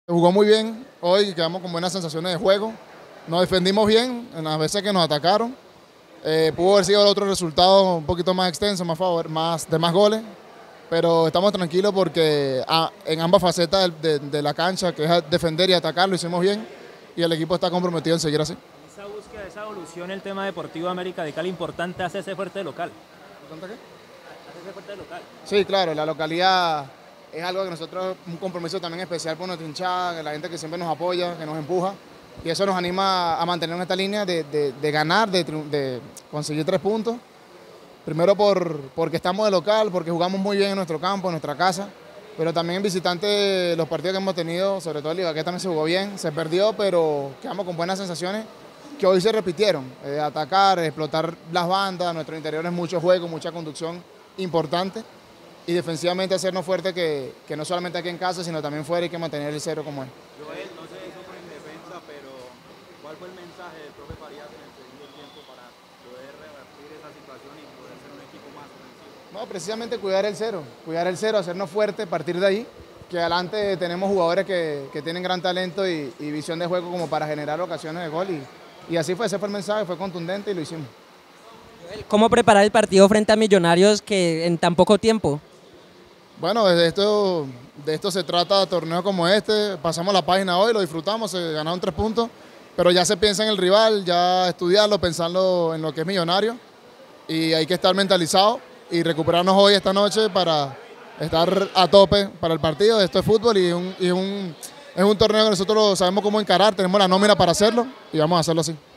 Jugó muy bien hoy, quedamos con buenas sensaciones de juego. Nos defendimos bien en las veces que nos atacaron. Pudo haber sido el otro resultado un poquito más extenso, de más goles, pero estamos tranquilos porque en ambas facetas de la cancha, que es defender y atacar, lo hicimos bien y el equipo está comprometido en seguir así. Esa búsqueda, esa evolución, el tema deportivo América de Cali, importante hacerse fuerte de local. ¿Importante qué? Hacerse fuerte de local. Sí, claro, la localidad es algo que nosotros, un compromiso también especial por nuestra hinchada, la gente que siempre nos apoya, que nos empuja, y eso nos anima a mantener en esta línea de ganar, de conseguir 3 puntos. Primero porque estamos de local, porque jugamos muy bien en nuestro campo, en nuestra casa, pero también en visitante los partidos que hemos tenido, sobre todo el Ibagué también se jugó bien, se perdió, pero quedamos con buenas sensaciones que hoy se repitieron. Atacar, explotar las bandas, nuestro interior es mucho juego, mucha conducción importante, y defensivamente hacernos fuerte que no solamente aquí en casa, sino también fuera, hay que mantener el cero como es. Joel, no se hizo en defensa, pero ¿cuál fue el mensaje del profe Farías en el segundo tiempo para poder revertir esa situación y poder ser un equipo más ofensivo? No, precisamente cuidar el cero, hacernos fuerte, partir de ahí, que adelante tenemos jugadores que tienen gran talento y visión de juego como para generar ocasiones de gol, y así fue, ese fue el mensaje, fue contundente y lo hicimos. ¿Cómo preparar el partido frente a Millonarios que en tan poco tiempo? Bueno, de esto se trata torneos como este, pasamos la página hoy, lo disfrutamos, se ganaron 3 puntos, pero ya se piensa en el rival, ya estudiarlo, pensando en lo que es Millonario, y hay que estar mentalizado y recuperarnos hoy, esta noche, para estar a tope para el partido. Esto es fútbol y es un torneo que nosotros sabemos cómo encarar, tenemos la nómina para hacerlo y vamos a hacerlo así.